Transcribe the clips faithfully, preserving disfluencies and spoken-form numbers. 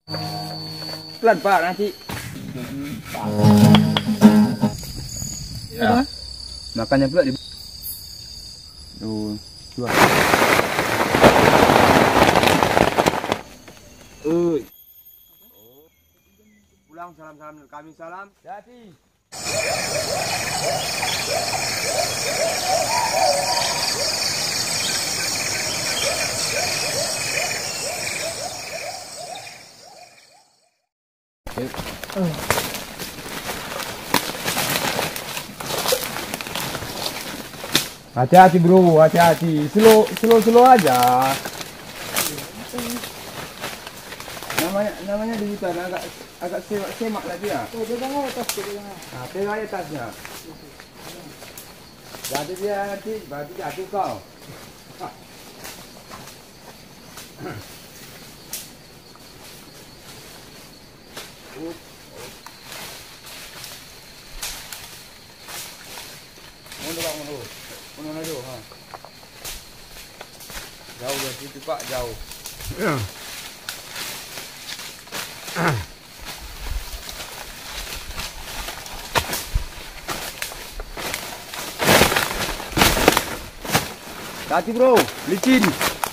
Pelan Pak nanti. Ya. Makanya pula di. Tuh, dua. Uy. Pulang salam-salam kami salam. Hati. Hati-hati bro, hati-hati. Slow, slow, slow aja. Namanya, namanya di hutan agak, agak semak, semak lagi ya. Oh, pegang aja tas, pegang aja. Nah, pegang aja tasnya. Jadi dia nanti, berarti jatuh kau. Mundur Pak, mundur. Mundur aja, ha. Jauh dari situ Pak, jauh. Ya. Hati bro, licin.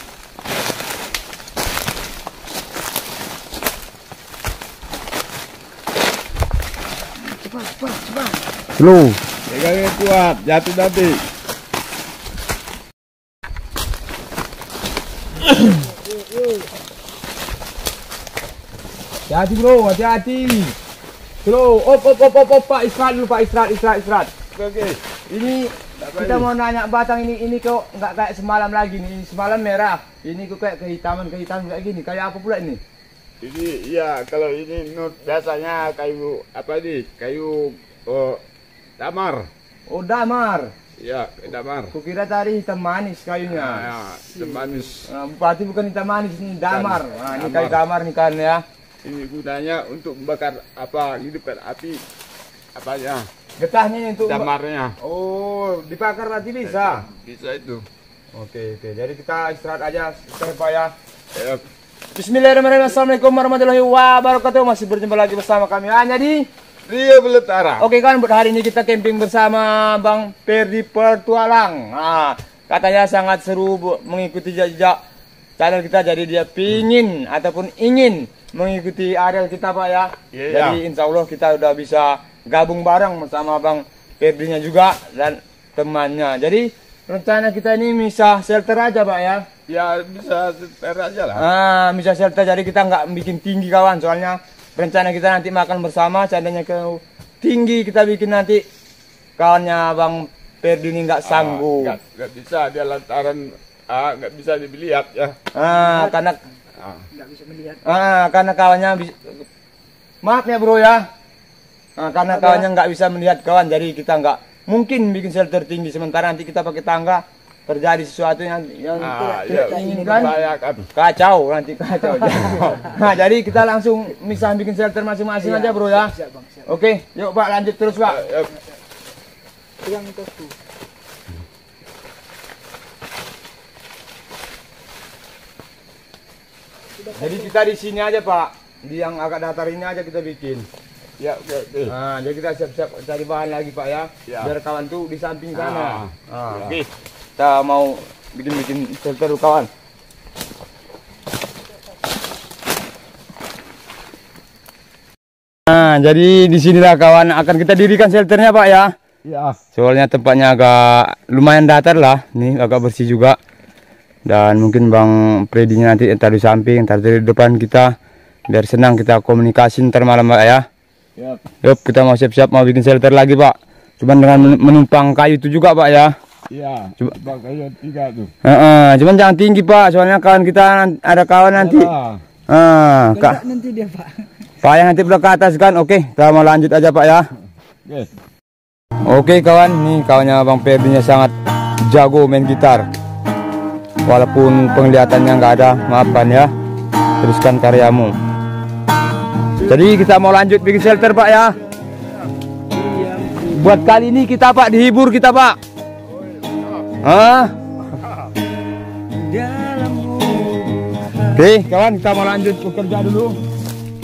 Cepat, cepat, cepat. Slow. Pegangnya kuat, jatuh nanti. Hati-hati bro, hati-hati. Slow, op, op, op, op, op, Pak, istirahat dulu Pak, istirahat, istirahat, istirahat. Oke, oke. Ini kita mau nanya batang ini, ini kok nggak kayak semalam lagi nih. Semalam merah, ini kok kayak kehitaman, kehitaman kayak gini. Kayak apa pula ini? Ini iya, kalau ini nut biasanya kayu apa nih? Kayu oh, damar. Oh damar. Iya, damar. Kukira tadi hitam manis kayunya. Nah, ya, hitam manis. Nah, berarti bukan hitam manis, ini damar. Nah, ini kayu damar nih kan ya. Ini gunanya untuk membakar apa? Hidupkan api apanya? Getahnya untuk damarnya. Oh, dibakar nanti bisa. Bisa itu. Oke, oke. Jadi kita istirahat aja sebentar Pak ya. Ya. Bismillahirrahmanirrahim. Assalamualaikum warahmatullahi wabarakatuh. Masih berjumpa lagi bersama kami hanya di Rio Beletara. Oke kan, buat hari ini kita camping bersama Bang Perdi Pertualang. Nah, katanya sangat seru bu, mengikuti jejak channel kita. Jadi dia pingin ataupun ingin mengikuti areal kita Pak ya. Yeah, jadi yeah. insya Allah kita udah bisa gabung bareng bersama Bang Perdinya juga dan temannya. Jadi rencana kita ini bisa shelter aja Pak ya. Ya bisa shelter aja lah. Ah, bisa shelter, jadi kita nggak bikin tinggi kawan. Soalnya rencana kita nanti makan bersama. Seandainya ke tinggi kita bikin nanti kawannya Bang Perdi ini nggak sanggup. Ah, nggak bisa dia lantaran ah, nggak bisa dilihat ya. Ah, karena Ah. Nggak bisa melihat. ah, karena kawannya bisa, maaf ya bro ya. Nah, karena kawannya nggak bisa melihat kawan, jadi kita nggak mungkin bikin shelter tinggi. Sementara nanti kita pakai tangga, terjadi sesuatu yang yang Ah, tidak ya, inginkan, membahayakan. kacau nanti kacau. Nah, jadi kita langsung misah bikin shelter masing-masing Iya, aja bro ya. siap, Bang, siap. Oke, yuk Pak lanjut terus Pak. Ya, ya. Pegang tasku. Jadi kita di sini aja Pak, di yang agak datar ini aja kita bikin. Ya, oke, oke. Nah, jadi kita siap-siap cari bahan lagi Pak ya. Ya. Biar kawan tuh di samping Ah, sana. Nah, ya. oke. Kita mau bikin-bikin shelter dulu kawan. Nah, jadi disinilah kawan akan kita dirikan shelternya Pak ya. Ya. Soalnya tempatnya agak lumayan datar lah, nih agak bersih juga. Dan mungkin Bang Predinya nanti entar di samping, entar di depan kita, biar senang kita komunikasi ntar malam Pak ya. Ya. Yup, kita mau siap-siap mau bikin shelter lagi Pak. Cuman dengan menumpang kayu itu juga Pak ya. Iya, Coba. coba kayu tiga tuh. Heeh, cuman jangan tinggi Pak, soalnya kawan kita ada kawan nanti. Ya. Ah, Kak. Kena nanti dia Pak. Pak yang nanti belok ke atas kan. Oke, kita mau lanjut aja Pak ya. Oke. Oke kawan, nih kawannya Bang Perdinya sangat jago main gitar. Walaupun penglihatannya nggak ada, maafkan ya. Teruskan karyamu. Jadi kita mau lanjut bikin shelter Pak ya. Buat kali ini kita Pak dihibur kita Pak. Hah? Oke kawan, kita mau lanjut bekerja dulu.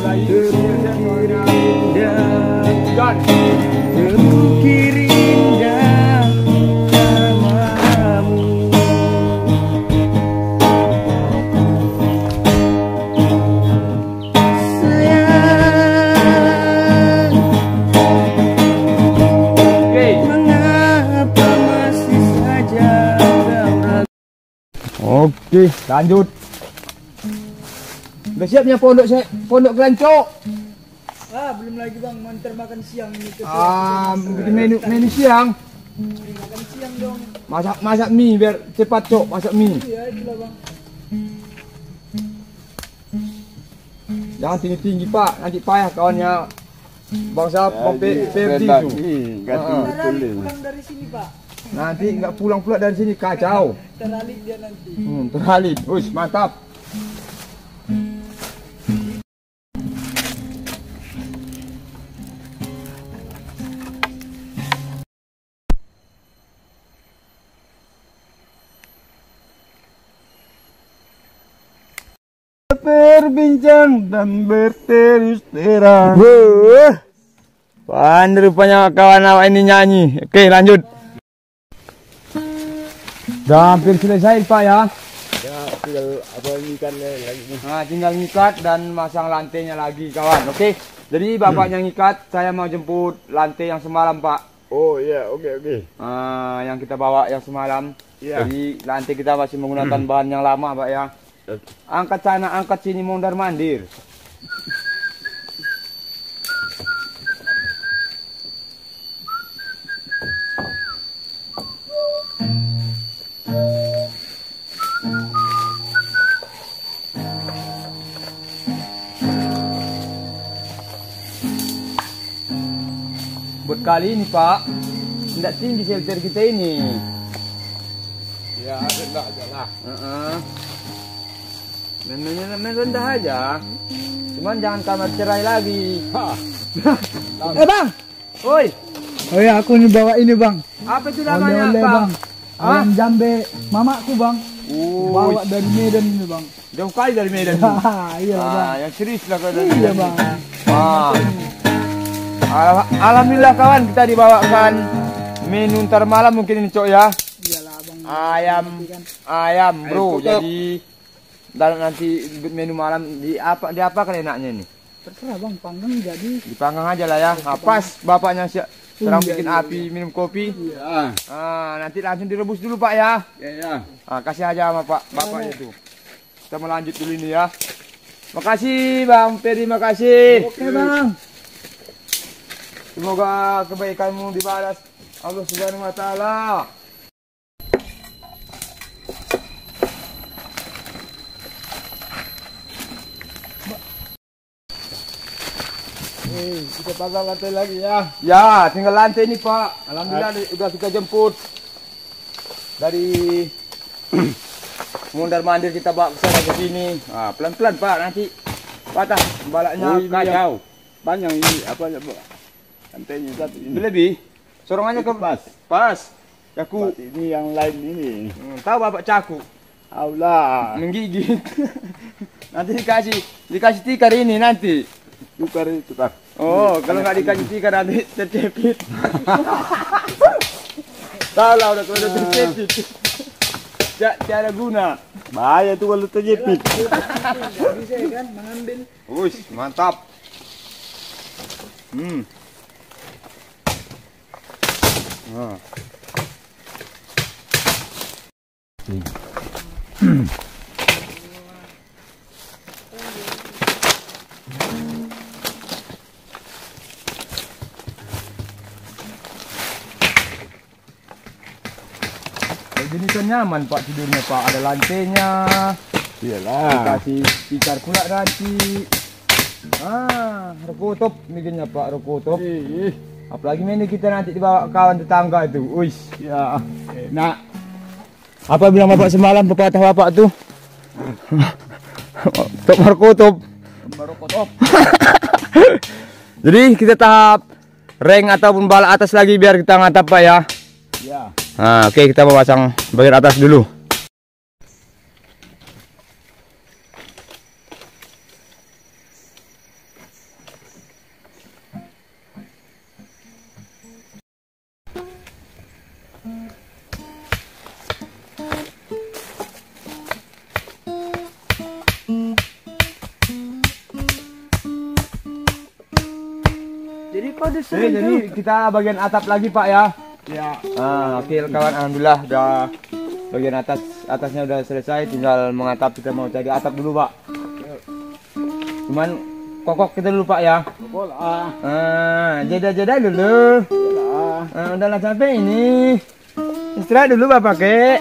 terukir indah, Dan terukir indah namamu. Sayang, Oke. mengapa masih saja kau ragu? Oke, lanjut. Udah siapnya pondok saya, pondok Gelancok. Ah, belum lagi bang, mantar makan siang ini ke Ah, bikin menu menu siang. makan siang dong. Masak masak mie biar cepat, Cok. Masak mie. Iya, itulah bang. Jangan tinggi-tinggi, Pak. Nanti payah kawannya. Bangsa P R D itu. Enggak Ah. tinggi Terali tulis. pulang dari sini pak. Nanti nggak pulang pula dari sini, kacau. Terali dia nanti. Hmm, terhalit. Ush, mantap. Berbincang dan berterus terang. Wuh. Pandai rupanya kawan awak ini nyanyi. Oke, lanjut. Dah hampir selesai, Pak ya. Ya, tinggal apa ini kan lagi nih. Nah, tinggal ngikat dan masang lantainya lagi, kawan. Oke. Jadi bapaknya ngikat, saya mau jemput lantai yang semalam, Pak. Oh iya, oke oke. Ah, yang kita bawa yang semalam. Iya. Jadi lantai kita masih menggunakan bahan yang lama, Pak ya. Angkat sana, angkat sini, mondar mandir. Buat kali ini, Pak, tidak tinggi shelter kita ini. Ya, rendah aja lah. Heeh. Main, main, main rendah aja. Cuman jangan kamar cerai lagi. Hah. Eh bang. Woi, Oh ya, aku nih bawa ini bang. apa itu namanya, Oleh-oleh Bang? bang. Ayam jambe mamaku bang. Oh, Bawa dari Medan ini bang. jauh kali dari Medan. Iya bang. Ah, yang serius lah kau dari Iya Medan. bang. Ah. Al- Alhamdulillah kawan, kita dibawakan menu ntar malam mungkin ini, Cok ya. Iyalah bang. Ayam, Kan. ayam bro. Ayam Jadi dalam nanti menu malam di apa di apa kan enaknya ini? Terserah bang, panggang jadi. Dipanggang aja lah ya. Nah, pas bapaknya siap sedang Iya, bikin iya, api minum kopi. Ya, Ah, nanti langsung direbus dulu Pak ya. ya, ya. Ah, kasih aja sama Pak bapaknya itu. Kita mau lanjut dulu ini ya. Makasih Bang Peri, makasih. Oke bang. Semoga kebaikanmu dibalas Allah Subhanahu wa taala. Eh, kita pasang lantai lagi ya. Ya, tinggal lantai ini Pak. Alhamdulillah udah kita jemput dari mondar mandir, kita bawa ke sana ke sini. Ah, pelan-pelan Pak, nanti patah balaknya Oh, ini kacau. Panjang ini apa ya, Bu? Lantainya satu ini. Lebih sorongannya ke Itu pas. Pas. Caku. Pas ini yang lain ini. Hmm, tahu Bapak caku Allah. menggigit. Nanti dikasih dikasih tikar ini nanti. Tukar itu tukar. Oh, kalau nggak dikasih tikar nanti tercepit. Tahu lah udah kalau udah tercepit. Ja- Tiada guna. Bahaya tuh kalau terjepit. Nggak bisa ya kan mengambil. Wush, mantap. Hmm. Ah. Kayak gini kan nyaman Pak tidurnya Pak, ada lantainya. Iyalah. Dikasih tikar pula nanti. Ah, rokotop bikinnya Pak, rokotop. Ih, Apalagi ini kita nanti dibawa kawan tetangga itu. Uish. ya enak. Apa bilang Bapak semalam pepatah Bapak tuh? Top rokotop. Merokotop. Jadi kita tahap rank ataupun bala atas lagi biar kita ngantap Pak ya. Ya. Nah, oke kita mau pasang bagian atas dulu. Jadi kode Oke, jadi kita bagian atap lagi Pak ya. Ya. Ah, oke kawan, alhamdulillah udah bagian atas atasnya udah selesai, tinggal mengatap. Kita mau cari atap dulu Pak. Cuman kokok kita dulu Pak ya. Bola. Ah, jeda-jeda dulu. Bola. Ah, udahlah sampai ini. Istirahat dulu Bapak kek.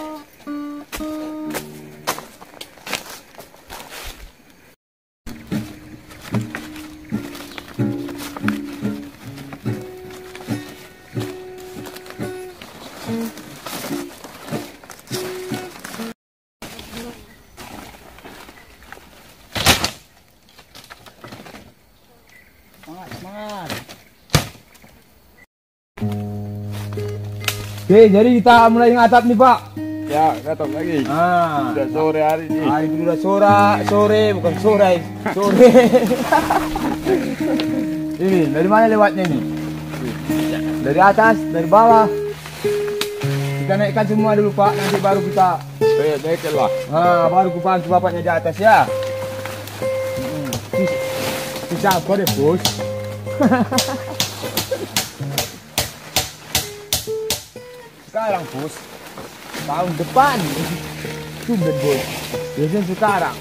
Semangat, semangat. Oke, jadi kita mulai ngatap nih Pak. Ya, katong lagi. Ah, Sudah sore hari ini. hari ini udah sore, sore bukan sore, sore. Ini dari mana lewatnya ini? Dari atas, dari bawah. Kita naikkan semua dulu Pak, nanti baru kita. Saya naikkan lah. Ah, baru kupantu bapaknya di atas ya. Bisa apa deh bos? Sekarang bos, tahun depan. Tumben bos, biasanya sekarang.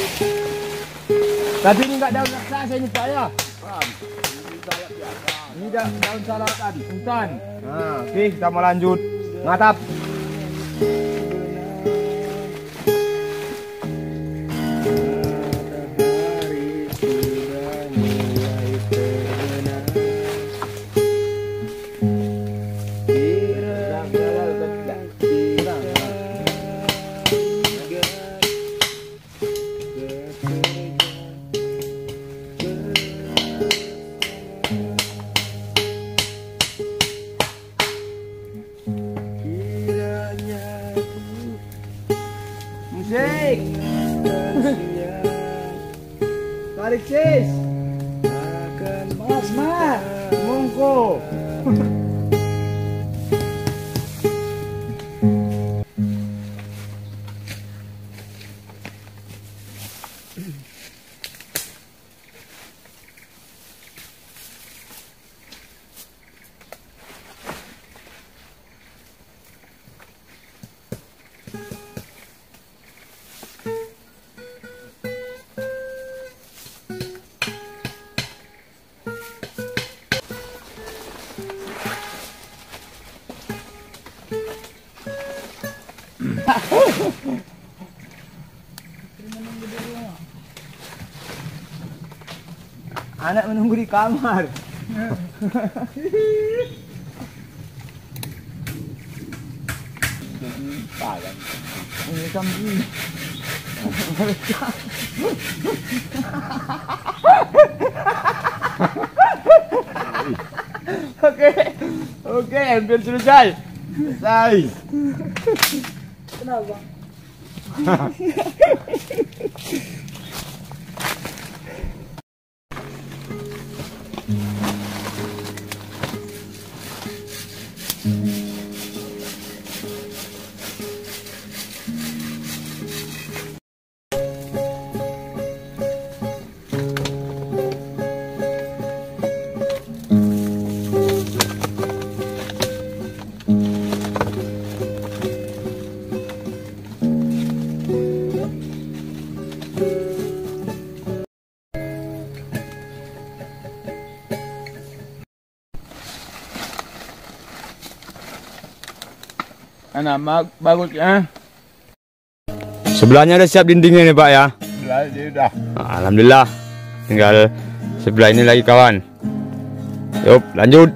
Tapi ini nggak daun raksasa ini Pak ya. Ini da- daun salak tadi, hutan. Nah, oke kita mau lanjut ngatap. Musik. Tarik sis. Semangat, semangat. Monggo. Anak menunggu di kamar. Ini kambing. Oke, oke, hampir selesai. Selesai. Kenapa? Anak bagus ya. Sebelahnya udah siap dindingnya nih Pak ya. Sudah, sudah. Alhamdulillah. Tinggal sebelah ini lagi kawan. Yuk lanjut.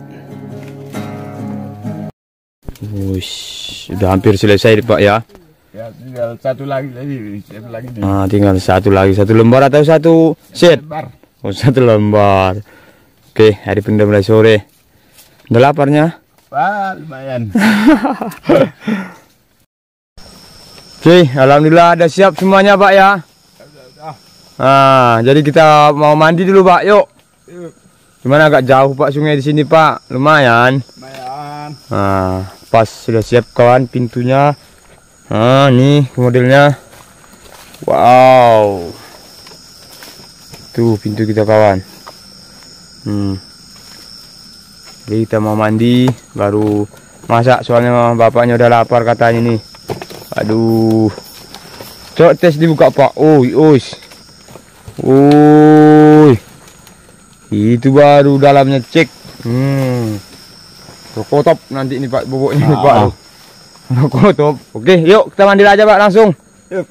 Wush, sudah hampir selesai nih Pak ya. Ya, tinggal satu lagi lagi, satu lagi nih. Ah, tinggal satu lagi, satu lembar atau satu set? Lebar. Oh, satu lembar. Oke, hari ini udah mulai sore. Udah laparnya? Wah, lumayan. Oke, alhamdulillah ada siap semuanya Pak ya. Ah, jadi kita mau mandi dulu Pak, yuk. Yuk, Gimana agak jauh Pak sungai di sini Pak? Lumayan. lumayan. Nah, pas sudah siap kawan pintunya. Nah, nih modelnya. Wow. Tuh pintu kita kawan. Hmm. Jadi kita mau mandi baru masak, soalnya bapaknya udah lapar katanya nih. Aduh. Coba tes dibuka Pak. Oi, us. Oi. Itu baru dalamnya cek. Hmm. Rokotop nanti ini Pak bubuknya nih Pak. Rokotop. Oke, yuk kita mandi aja Pak langsung. Yuk.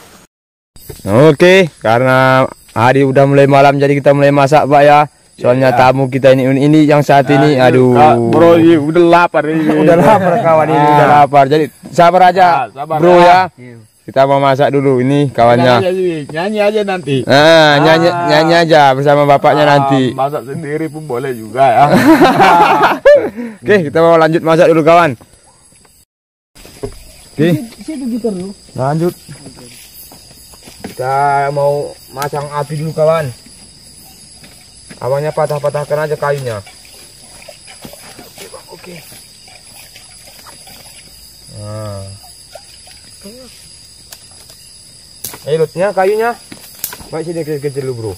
Oke, karena hari udah mulai malam jadi kita mulai masak Pak ya. Soalnya ya, tamu kita ini ini yang saat ini, nah, aduh. Kak, bro, ini udah lapar ini. Udah lapar kawan ini, udah lapar. Jadi sabar aja, nah, sabar bro ya. ya. Kita mau masak dulu ini kawannya. Nyanyi aja, nyanyi aja nanti. Nah, nyanyi ah. nyanyi aja bersama bapaknya ah, nanti. Masak sendiri pun boleh juga ya. Oke, kita mau lanjut masak dulu kawan. Oke. Lanjut. Kita mau masang api dulu kawan. Awalnya patah-patahkan aja kayunya. Oke bang, oke. Nah. Eh, lutnya kayunya. Baik sini kecil-kecil dulu bro.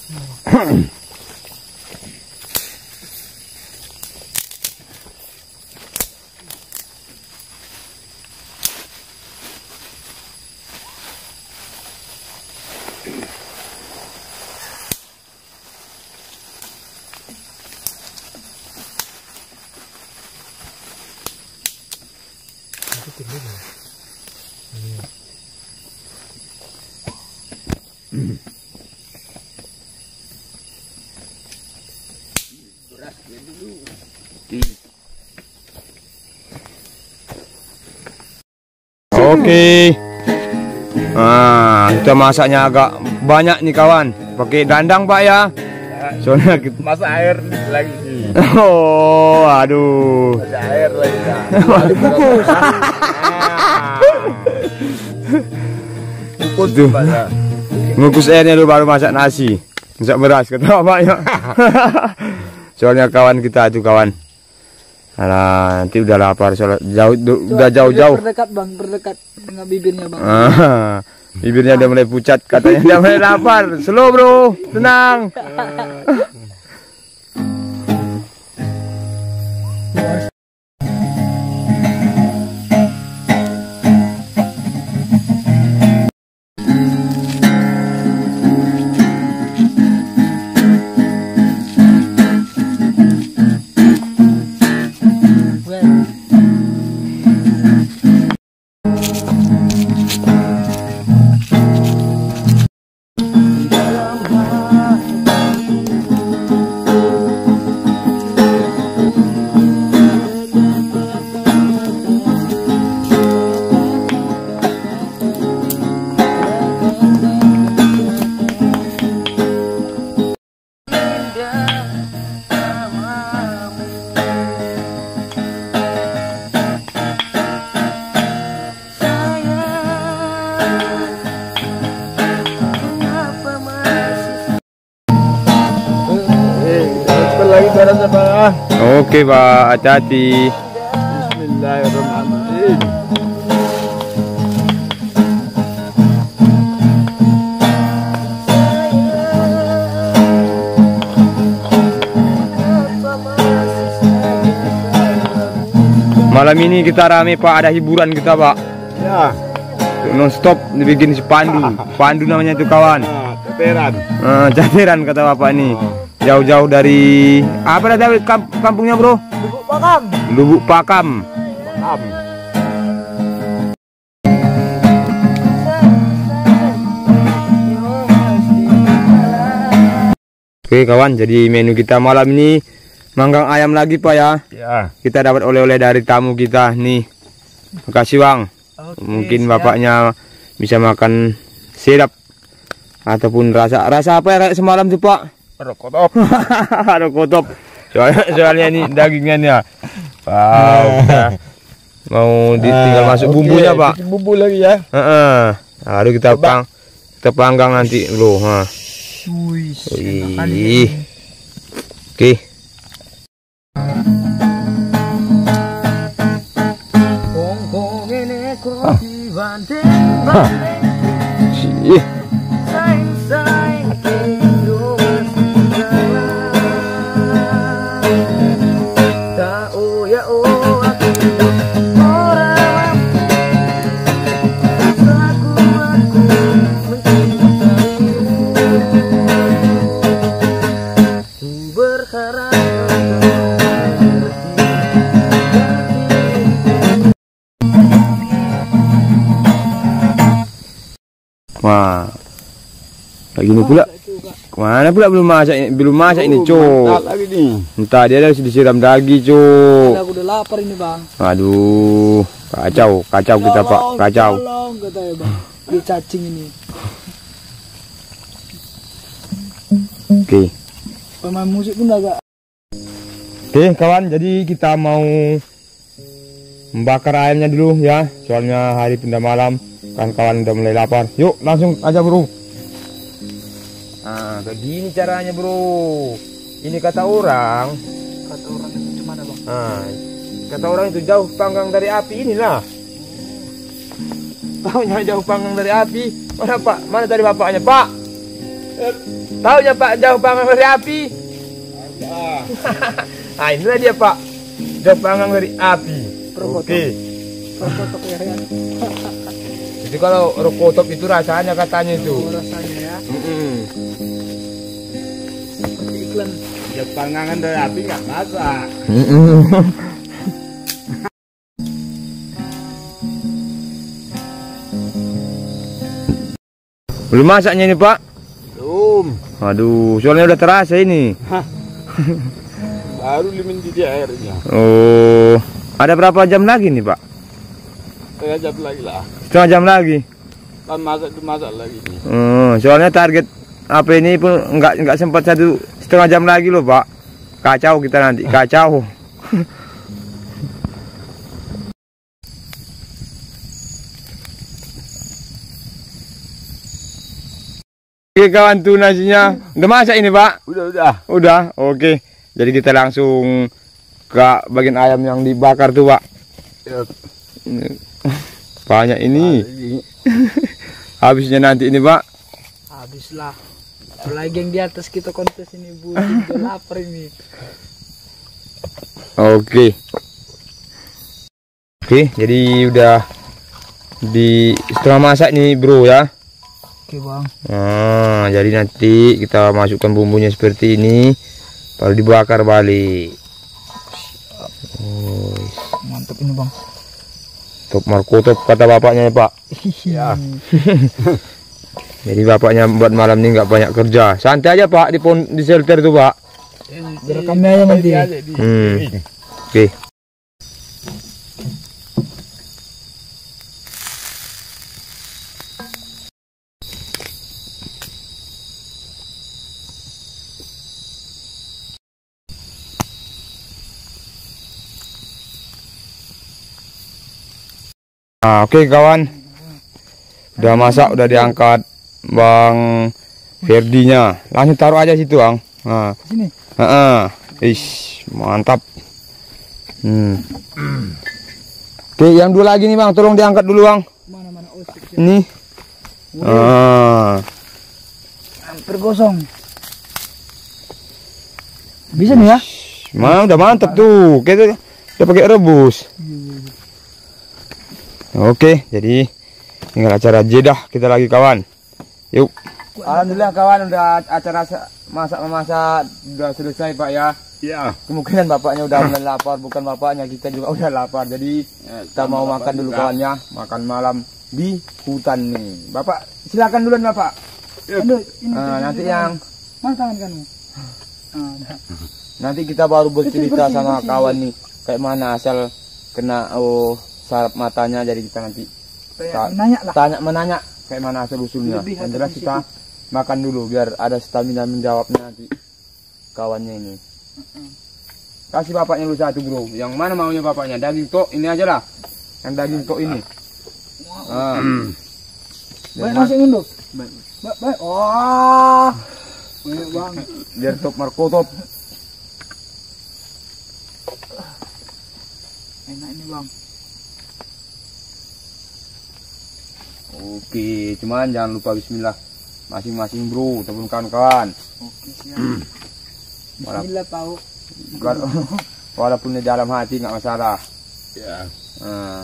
Oke. Nah, kita masaknya agak banyak nih kawan. Pakai dandang Pak ya. Soalnya kita masak air lagi sih. Oh, aduh. Masak air lagi ya. Kukus tuh. Ngukus airnya dulu baru masak nasi. Masak beras kata bapaknya. Soalnya kawan kita tuh kawan. Alah, nanti udah lapar soalnya jauh udah jauh-jauh. Berdekat Bang, berdekat dengan bibirnya Bang. Ah, bibirnya udah mulai pucat katanya udah mulai lapar. Slow bro, tenang. Oke Pak, hati-hati. Bismillahirrahmanirrahim. Malam ini kita rame Pak, ada hiburan kita Pak. Ya. Non stop dibikin pandu, pandu namanya itu kawan. Cateran. Uh, cateran kata bapak ini. Jauh-jauh dari apa ada kamp kampungnya bro? Lubuk Pakam. Lubuk Pakam. Pakam. Oke kawan, jadi menu kita malam ini manggang ayam lagi Pak ya. Ya. Kita dapat oleh-oleh dari tamu kita nih. Makasih Bang. Oke, mungkin siap. Bapaknya bisa makan sedap ataupun rasa rasa apa ya kayak semalam tuh Pak? Rokotop. Rokotop. Soalnya soalnya ini dagingnya. Wow. Mau ditinggal masuk okay, bumbunya Pak. Bumbu lagi ya. Heeh. Uh-uh. Aduh kita pang kita panggang nanti bro. Ha. Wih. Oke. Sih. gini pula. Kemana pula belum masak ini? Belum masak ini, Cuk. Mantap lagi nih. Entah dia harus disiram lagi, Cuk. Aku udah lapar ini, Bang. Aduh, kacau, kacau kita, Pak. Kacau. Tolong katanya, Bang. Dia cacing ini. Oke. Pemain musik pun agak. Oke, kawan, jadi kita mau membakar ayamnya dulu ya. Soalnya hari pindah malam, kan kawan udah mulai lapar. Yuk, langsung aja, Bro. Nah, begini caranya, Bro. Ini kata orang. Kata orang itu gimana, Bang? Nah, kata orang itu jauh panggang dari api inilah. Taunya jauh panggang dari api. Mana Pak? Mana tadi bapaknya, Pak? Taunya Pak jauh panggang dari api. Nah, inilah dia, Pak. Jauh panggang dari api. Oke. Rokotok ya, ya. Jadi kalau rokotop itu rasanya katanya itu. Oh, rasanya ya. Mm-mm. Seperti iklan. Ya pangangan dari api nggak masak. Belum masaknya ini, Pak? Belum. Aduh, soalnya udah terasa ini. Baru lima mendidih airnya. Oh, ada berapa jam lagi nih, Pak? Setengah jam lagi lah. Setengah jam lagi. Kan masak itu masak lagi nih. Oh, soalnya target apa ini pun nggak nggak sempat satu setengah jam lagi loh, Pak. Kacau kita nanti, kacau. Oke kawan, tuh nasinya udah masak ini, Pak. Udah udah. Udah, oke. Jadi kita langsung ke bagian ayam yang dibakar tuh, Pak. Ya. Banyak ini. Ini. Habisnya nanti ini, Pak. Habislah. Apalagi yang di atas kita kontes ini, Bu. Udah lapar ini. Oke. Oke, jadi udah di setengah masak nih, Bro ya. Oke, Bang. Nah, jadi nanti kita masukkan bumbunya seperti ini, lalu dibakar balik. Oh, Mantap ini, Bang. top Marco top kata bapaknya ya, Pak. Ya. Jadi bapaknya buat malam ini nggak banyak kerja, santai aja, Pak, di pon di shelter tuh, Pak. Direkamnya aja nanti. Hmm. Oke. Nah, oke kawan, udah masak, udah diangkat Bang Ferdinya. Langsung taruh aja situ, Bang. Nah, Sini. heeh, ish, mantap. Hmm. Oke, yang dua lagi nih, Bang, tolong diangkat dulu, Bang. Mana mana oh, siap, siap. Ini. Ah, Hampir gosong. Bisa nih ya? mah udah mantap tuh. Kita udah pakai rebus. Oke, jadi tinggal acara jedah kita lagi, kawan. Yuk. Alhamdulillah, kawan, udah acara masak memasak udah selesai, Pak ya. Ya. Kemungkinan bapaknya udah mulai lapar, bukan bapaknya, kita juga udah lapar. Jadi kita mau makan dulu, kawannya, makan malam di hutan nih. Bapak, silakan duluan, Bapak. Aduh, ini. Nah, nanti yang Mana tangan kamu? Ah, dah. nanti kita baru bercerita Bersih, sama bersih, kawan nih kayak mana asal kena oh sarap matanya. Jadi kita nanti Ta- Nanya lah. tanya menanya kayak mana asal usulnya. Lebih Yang atau jelas kita makan dulu biar ada stamina menjawabnya nanti kawannya ini. Kasih bapaknya dulu satu, Bro. Yang mana maunya bapaknya? Daging tok ini aja lah. Yang daging tok ini. Ah. Baik nasi dulu. Baik. Baik, baik. Wah. Banyak banget. Biar top Marco top. Enak ini, Bang. Oke, cuman jangan lupa bismillah masing-masing, Bro, ataupun kawan-kawan. Oke, siap. Malam. Bismillah, tahu. Wala- Walaupun di dalam hati nggak masalah. Ya. Nah,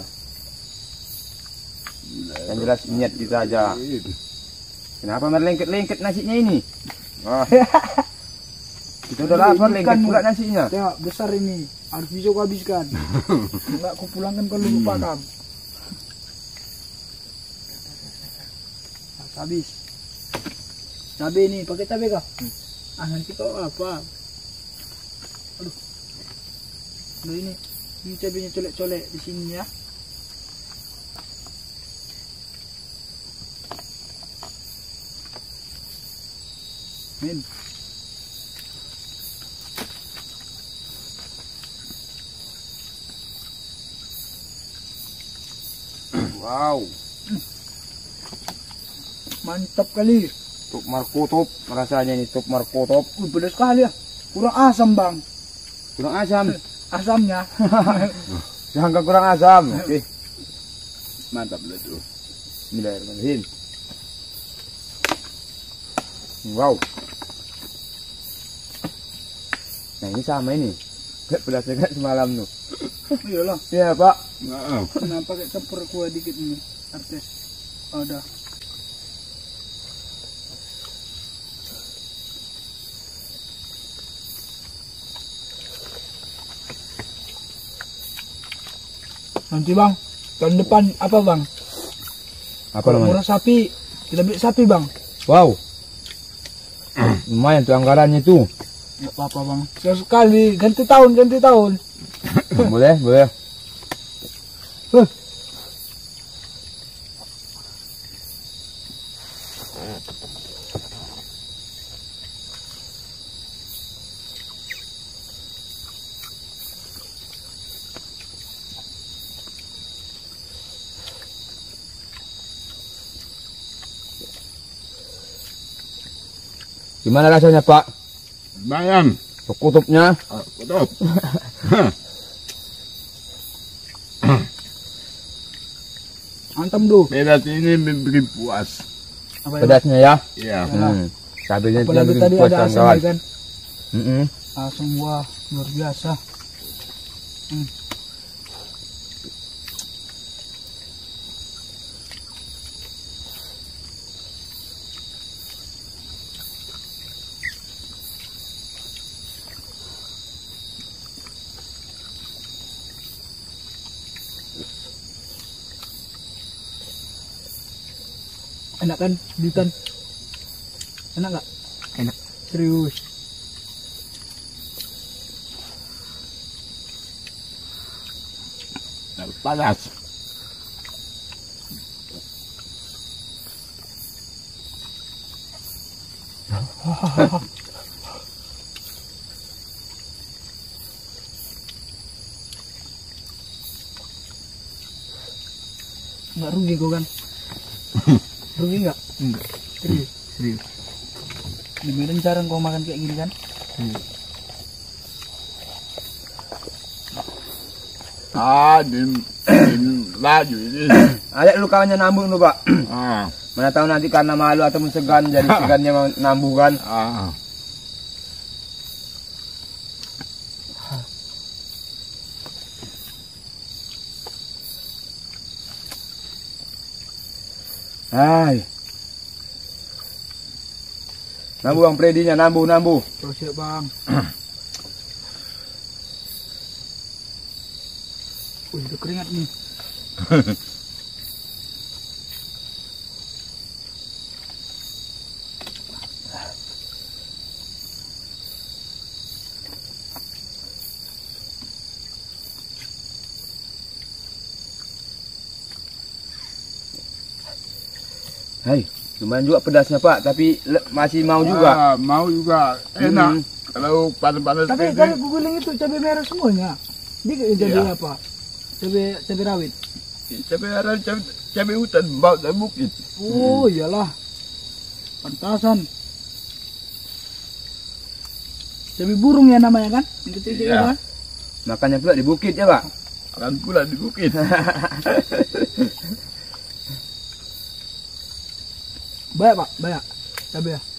yang jelas niat kita aja. Kenapa merlengket-lengket nasinya ini? Wah. Kita udah lapar, lengket pula nasinya. Ya, besar ini. Harus bisa kau habiskan. Enggak kau pulangkan kalau lupa kam. Harus habis. Cabai nih, pakai cabai kah? Hmm. Ah nanti kau apa? Aduh. Aduh ini, ini cabainya colek-colek di sini ya. Min. Wow. Mantap kali. Tuk markotop rasanya ini, tuk markotop. Uh, pedas sekali ya. Kurang asam bang. Kurang asam. Asamnya. Jangan kurang asam. Oke. Okay. Mantap lah tuh. Bismillahirrahmanirrahim. Wow. Nah ini sama ini. Kayak pedasnya kayak semalam tuh. Iyalah. Iya pak. Nah, Kenapa kayak campur kuah dikit ini? Artes. Ada. Nanti bang, tahun depan apa bang? Apa Kalau namanya? murah sapi, kita beli sapi bang. Wow. Lumayan tuh anggarannya tuh. Nggak apa-apa bang. Sekali ganti tahun, ganti tahun. Boleh, boleh. Huh. Gimana rasanya pak? bayang. Kutubnya. Ah, kutub. Antem tuh. Pedas ini bikin puas. Apa ya? Pedasnya ya. Iya. Hmm. Cabenya itu yang Apalagi bikin tadi puas ada asam kawan. ya kan? Mm-mm. Asam wah luar biasa. Hmm. Enak kan, Ditan? Enak nggak? Enak. Serius. Panas. Nggak rugi kau kan? Rugi nggak? Enggak. Serius. Serius. Di Medan jarang kau makan kayak gini kan? Hmm. Ah, din, din laju ini. Ada lu kawannya nambung tuh pak. Ah, Mana tahu nanti karena malu atau segan jadi segannya mau nambung kan. ah. Hai. Nambung bang Predinya, nambung nambung. Terus ya bang. Wih, itu keringat nih. Hai, lumayan juga pedasnya pak, tapi le- masih mau juga. Ah, mau juga enak. Hmm. Kalau panas-panas Tapi kayak tadi gini, guguling itu cabai merah semuanya. Dia cabai Iya. apa? Cabai cabai rawit. cabai ada cabai, cabai hutan, bau dari bukit. Oh iyalah. Pantasan. Cabai burung ya namanya kan? Yang kecil-kecil Iya. kan? Makanya pula di bukit ya pak. Akan pula di bukit. Banyak pak, banyak. Cabai ya.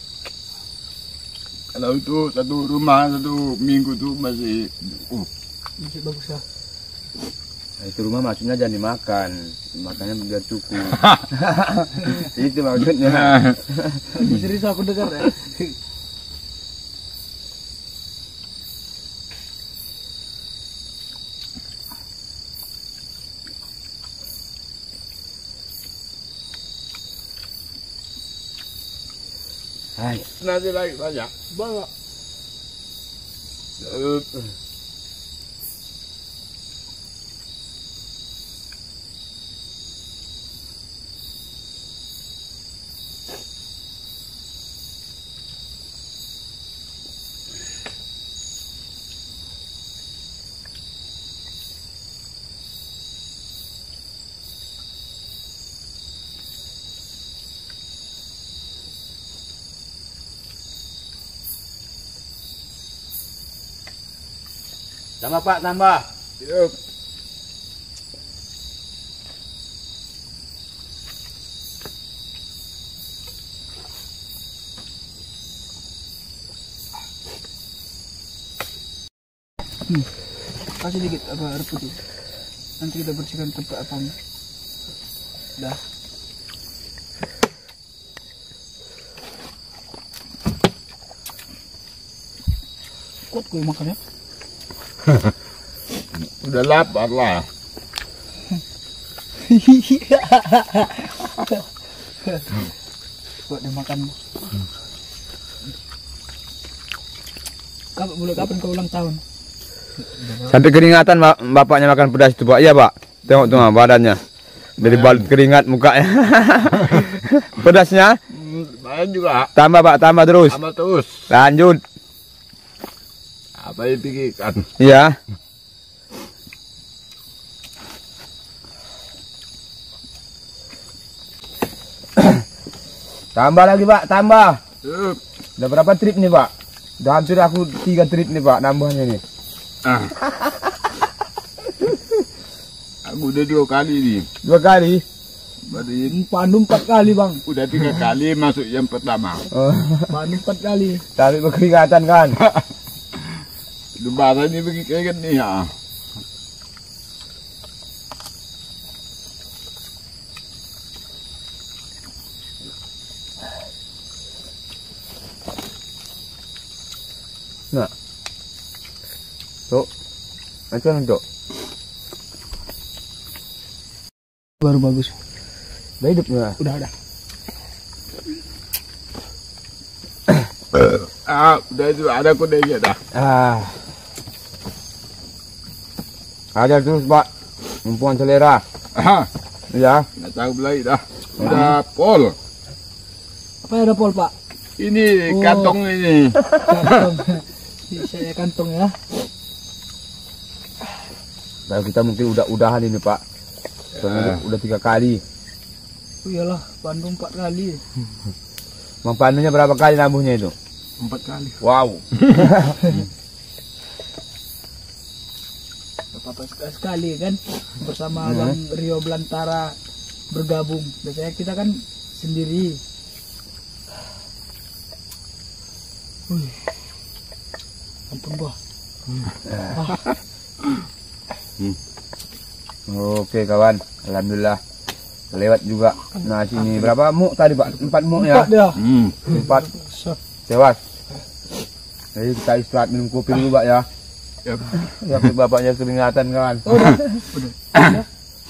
Kalau itu satu rumah satu minggu tuh masih uh, Masih bagus ya. Nah, itu rumah maksudnya jangan dimakan, makannya biar cukup. Itu maksudnya. Serius aku dengar ya. Hai. Nasi lagi banyak. Bawa. Uh, Tambah Pak, tambah. Yuk. Hmm. Kasih dikit apa air putih. Nanti kita bersihkan tempat apanya. Dah. Kuat gue makan ya. Udah lapar lah. Buat dia makan. Kapan mulai kapan kau ulang tahun? Sampai keringatan Bap- bapaknya makan pedas itu Pak. Iya Pak. Tengok tuh ah, badannya. Dari balut keringat mukanya. Pedasnya Main juga. tambah Pak, tambah terus. Sama terus. Lanjut. Apa yang pikirkan? Iya. Tambah lagi Pak, tambah. Yuk. Udah berapa trip nih Pak? Udah hampir aku tiga trip nih Pak, nambahnya nih. Ah. Aku udah dua kali nih. Dua kali. Berarti Pandu empat kali bang. udah tiga kali masuk yang pertama. Oh, Pandu empat kali. tapi berkeringatan kan. Lebaran ini begini kayak nih ya. Nah. Tuh. Macam tuh. Baru bagus. Udah hidup ya? Udah udah. Ah, udah itu ada kodenya dah. Ah. Ajar terus Pak. Mumpung selera. Ah, Ya. nggak tahu lagi dah. Udah pol. Apa ada pol pak? Ini Oh. kantong ini. Kantong. Ini saya kantong ya. Nah, kita mungkin udah udahan ini Pak. Soalnya Ya. udah tiga kali. Oh iyalah, Pandu empat kali. Mang Pandunya berapa kali nambuhnya itu? Empat kali. Wow. Apa sekali kan bersama Bang Rio Belantara bergabung. Biasanya kita kan sendiri. Wih. Ampun bah. Oke kawan, alhamdulillah lewat juga. Nah sini berapa muk tadi Pak? Empat muk ya? Empat dia. Hmm. Empat tewas. Jadi kita istirahat minum kopi dulu Pak ya. Yap. Ya bapaknya keringatan kawan. Oh, udah. Udah.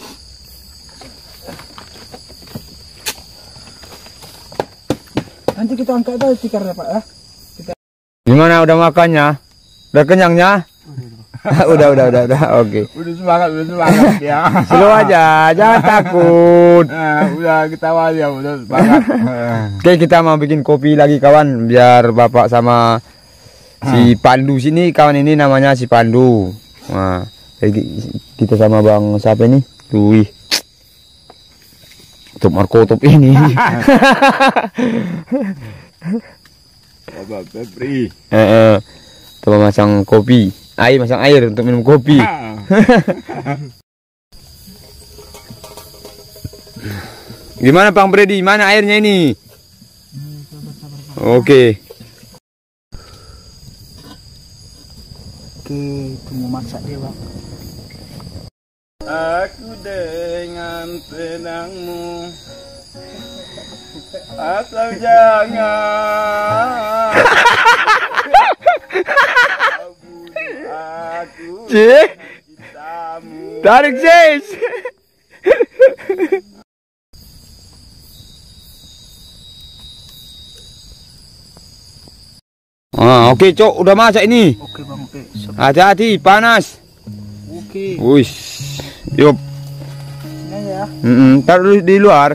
Nanti kita angkat aja tikarnya pak ya. Gimana udah makannya? Udah kenyangnya? udah udah udah udah oke. Udah semangat, udah semangat ya. Slow aja, jangan takut. Nah, udah kita ya, udah semangat. Oke kita mau bikin kopi lagi kawan, biar bapak sama si Pandu sini, kawan ini namanya si Pandu. Nah, jadi kita sama bang siapa ini? Wih, top Marco top ini. Bapak Febri. Eh, eh, coba masang kopi, air masang air untuk minum kopi. Gimana Bang Freddy? Mana airnya ini? Oke. Oke, tunggu masak dia bang. Aku dengan tenangmu, asal jangan kau bunuh aku cintamu. Tarik sis. Ah, oke, Cok, udah masak ini. Oke bang, oke. Hati-hati, panas. Oke. Wih, yuk. Sini aja ya. Mm-mm, taruh di luar.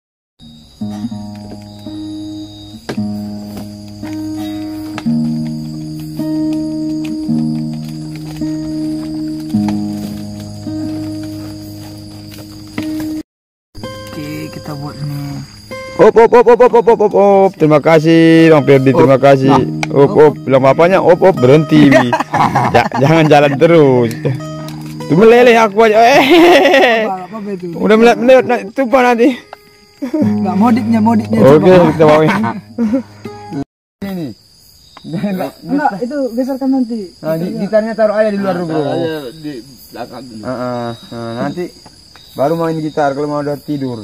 Oke, kita buat ini. Op, op, op, op, op, op, op, op, op. Terima kasih, Bang Ferdi. Terima kasih. Op, op. Bilang bapaknya, op, op, berhenti. Wi. Ja- jangan jalan terus. Tuh meleleh aku aja. Eh, Apa, apa itu? udah melihat melihat nah, tumpah nanti. Enggak modiknya, modiknya. Oke, coba. kita bawain. Ini. Enggak, itu geserkan nanti. Nah, di- gitarnya taruh aja di luar dulu, Bro. Aja di belakang dulu. Heeh. Nah, nanti baru main gitar kalau mau udah tidur.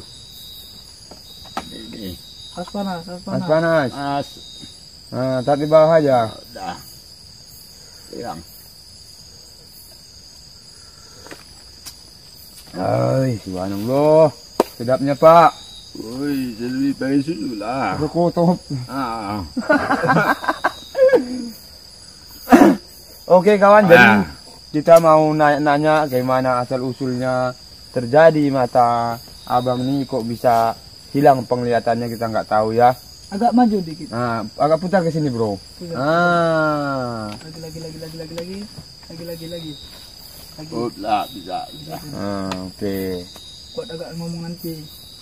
Ini. Harus panas, harus Panas panas. panas. Mas, Nah, taruh di bawah aja. udah. Hilang. Ay, subhanallah. Sedapnya, Pak. Woi, jadi pakai susu lah. Berkutub. Ah. Oke, kawan, jadi Ah. kita mau nanya-nanya gimana asal usulnya terjadi mata abang nih kok bisa hilang penglihatannya, kita nggak tahu ya. Agak maju dikit. Nah, agak putar ke sini, Bro. Putar. Ah. Lagi, lagi, lagi, lagi, lagi, lagi. Lagi, lagi, lagi. Lagi. Oh, lah bisa, bisa. Ah, oke. Kuat agak ngomong nanti.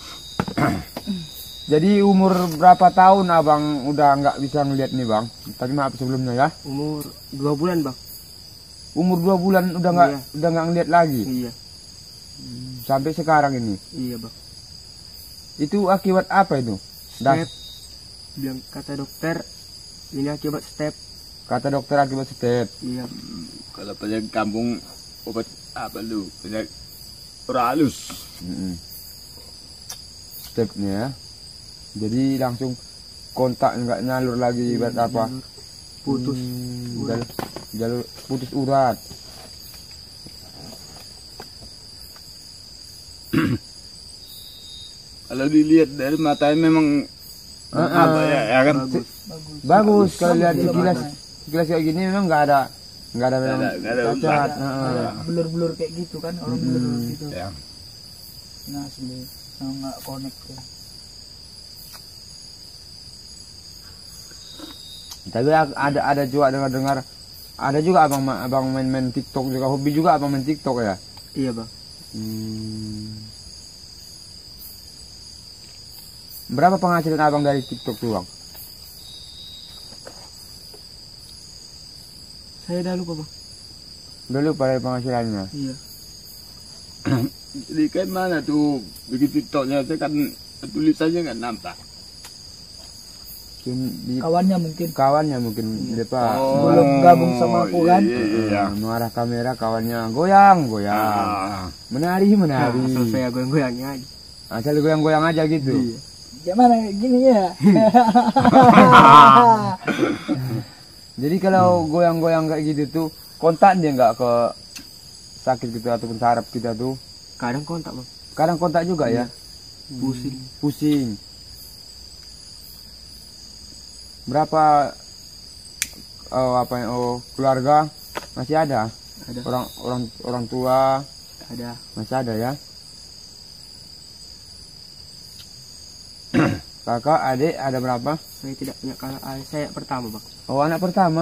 Jadi umur berapa tahun abang udah nggak bisa ngeliat nih, Bang? Tadi maaf sebelumnya ya. Umur dua bulan bang. Umur dua bulan udah nggak Iya. udah nggak ngeliat lagi. Iya, Sampai sekarang ini. iya bang. Itu akibat apa itu? Dah, Step. Bilang kata dokter, ini akibat step. kata dokter akibat step. Iya. Kalau penyakit kampung obat apa lu? Penyakit orang halus. Mm-mm. Stepnya ya. Jadi langsung kontak nggak nyalur lagi buat apa? Putus. Hmm, urat. jalur, jalur putus urat. Kalau dilihat dari matanya memang Ah, apa ah. ya, ya kan? Bagus. Bagus kalau lihat Bagus, sekilas bagus. sekilas kayak gini memang nggak ada nggak ada memang ada- nggak ada cacat. usaha. Heeh. Ada blur-blur kayak gitu kan, orang blur Hmm. gitu. Ya. Nah, asli. Nah, nggak connect ya. Tapi ada ada juga dengar dengar ada juga abang ma- abang main-main TikTok juga, hobi juga abang main TikTok ya. Iya bang. Hmm. Berapa penghasilan abang dari TikTok tuh, Bang? Saya dah lupa bang. Dulu pada penghasilannya. Iya. Jadi kan mana tuh bikin TikToknya saya kan tulisannya nggak nampak. Mungkin di Kawannya mungkin. kawannya mungkin depan. Belum gabung sama aku kan? Iya, iya, iya. Mengarah kamera kawannya goyang goyang. Ah. Menari menari. Nah, asal saya goyang-goyangnya aja. Asal goyang-goyang aja gitu. Iya. Gimana gini ya? Jadi kalau goyang-goyang kayak gitu tuh kontak dia nggak ke sakit gitu ataupun saraf kita tuh. Kadang kontak bang. Kadang kontak juga ya. Pusing. Pusing. Berapa oh, apa ya, oh, keluarga masih ada? Ada. Orang orang orang tua Ada. masih ada ya. Kakak, adik ada berapa? Saya tidak punya kakak. ah, Saya pertama bang. Oh, anak pertama.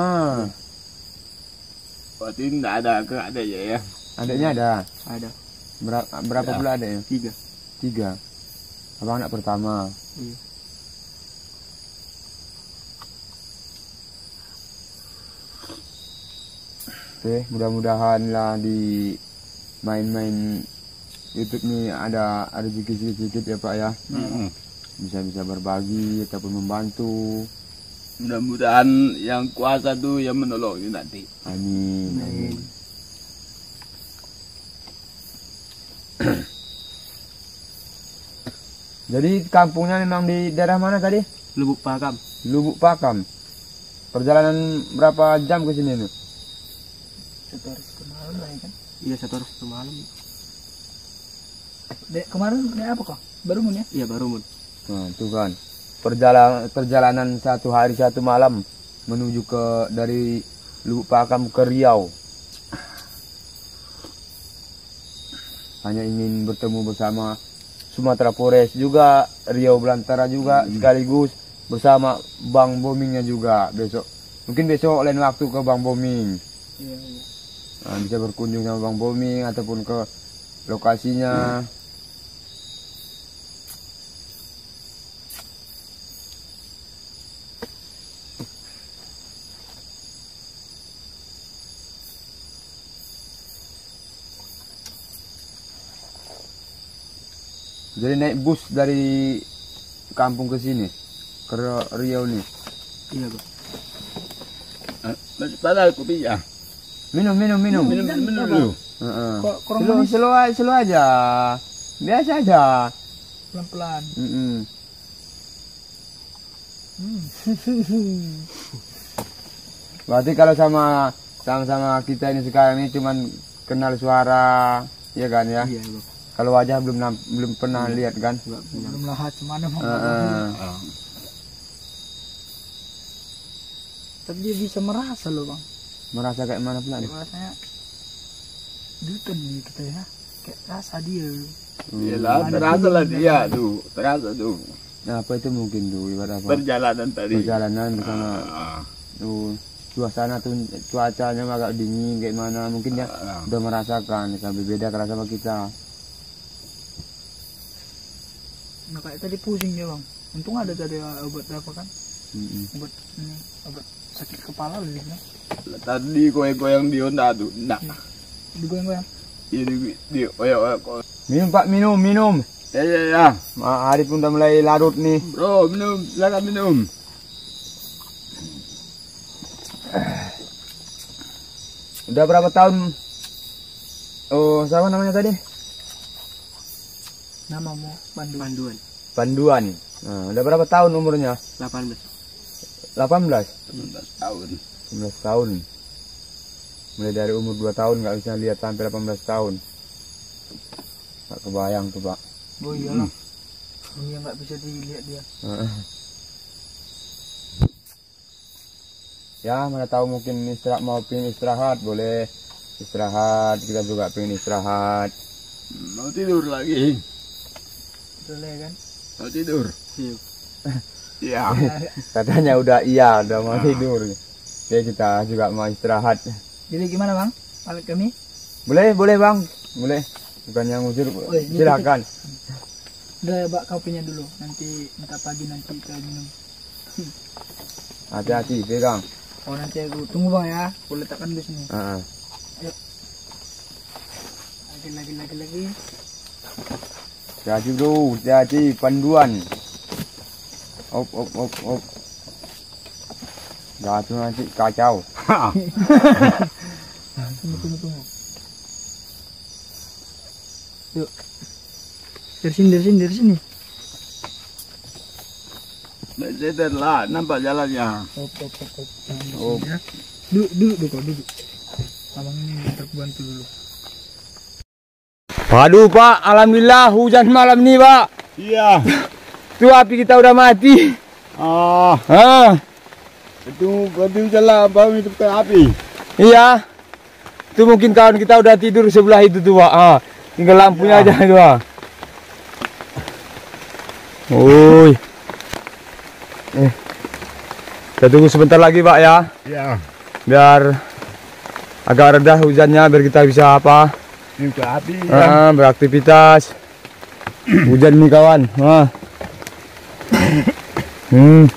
Berarti nggak ada ke ada ya ya. Adiknya ada. Ada. Berapa berapa Ya. pula adiknya? Tiga. Tiga. Abang anak pertama. Iya. Oke, mudah-mudahan lah di main-main YouTube nih ada ada sedikit-sedikit ya Pak ya. Mm-mm. Bisa-bisa berbagi ataupun membantu. Mudah-mudahan yang kuasa tuh yang menolongin nanti. Amin. Amin. Jadi kampungnya memang di daerah mana tadi? Lubuk Pakam. Lubuk Pakam. Perjalanan berapa jam ke sini nih? Satu hari satu malam lah ya kan? Iya, satu hari satu malam. Dek, kemarin dek apa kok? Baru mun ya? Iya, baru mun. Nah, tuh kan. Perjalanan perjalanan satu hari satu malam menuju ke dari Lubuk Pakam ke Riau. Hanya ingin bertemu bersama Sumatera Forest juga, Riau Belantara juga, hmm. sekaligus bersama Bang Bomingnya juga besok. Mungkin besok lain waktu ke Bang Boming. Iya, iya. Nah, bisa berkunjung sama Bang Boming ataupun ke lokasinya. Hmm. Jadi naik bus dari kampung ke sini, ke Riau nih. Iya, Bang. Masih padahal kopi ya. Minum, minum, minum. Minum, minum, minum dulu. Heeh. Kok kurang Slow, manis? slow, aja, slow aja. Biasa aja. Pelan-pelan. Mm-mm. Hmm. Berarti kalau sama sama-sama kita ini sekarang ini cuman kenal suara, ya kan ya? Iya, Bang. Kalau wajah belum nam- belum pernah lihat kan? Belum lahat mana Bang. Heeh. Tapi dia bisa merasa loh, Bang. Merasa kayak mana pula nih? Rasanya dutan nih kita ya. Kayak rasa dia. Iyalah, terasa lah dia tuh, terasa tuh. Nah, apa itu mungkin tuh ibarat apa? Perjalanan tadi. Perjalanan bersama Ah, tuh suasana tuh cuacanya agak dingin kayak mana mungkin dia ah. udah merasakan tapi beda kerasa sama kita. Nah kayak tadi pusing dia, Bang. Untung ada tadi obat apa kan? Mm-mm. Obat ini, obat sakit kepala loh dia. Tadi goyang-goyang di Honda tuh, nak. Digoyang-goyang. Ini di oyak-oyak. Minum Pak, minum, minum. Ya ya ya. Ma, hari pun udah mulai larut nih. Bro, minum, silakan minum. Udah berapa tahun? Oh, siapa namanya tadi? Namamu Panduan. Panduan. Panduan. Nah, udah berapa tahun umurnya? delapan belas. delapan belas. delapan belas tahun. delapan belas tahun. Mulai dari umur dua tahun nggak bisa lihat sampai delapan belas tahun. Nggak kebayang tuh, Pak. Oh iyalah. Ini yang nggak bisa dilihat dia. Ya, mana tahu mungkin istirahat, mau pengen istirahat, boleh istirahat. Kita juga pengen istirahat. Mau tidur lagi. Boleh kan? Mau tidur. Siap. Iya. Katanya udah iya, udah mau tidur. Oke, kita juga mau istirahat. Jadi gimana, Bang? Pamit kami? Boleh, boleh Bang. Boleh. Bukan yang ngusir. ini Silakan. Udah, Bak, kopinya dulu. Nanti minta pagi nanti kita minum. Hati-hati, pegang. Oh, nanti aku tunggu, Bang ya. Aku letakkan di sini. Heeh. Ayo. Lagi lagi lagi lagi. Hati-hati bro, hati-hati, Panduan. Op, op, op, op. Jatuh nanti kacau. Tunggu, tunggu, tunggu. Yuk. Dari sini, dari sini, dari sini. Better lah, nampak jalannya. Op, op, op, op. Op. Ya. Duduk, duduk, duduk, duduk. Abang ini minta bantu dulu. Waduh Pak, alhamdulillah hujan malam ini Pak. Iya. Tuh api kita udah mati. Ah, Ah, itu berarti jalan bau itu ke api. iya. Itu mungkin kawan kita udah tidur sebelah itu tuh Pak. Ah, tinggal lampunya Ya. aja itu Pak. Woi. Eh. Kita tunggu sebentar lagi Pak ya. Iya. Biar agak reda hujannya biar kita bisa apa? Itu ke api. Ya. Ah, beraktivitas. Hujan nih kawan. Ah. Hmm.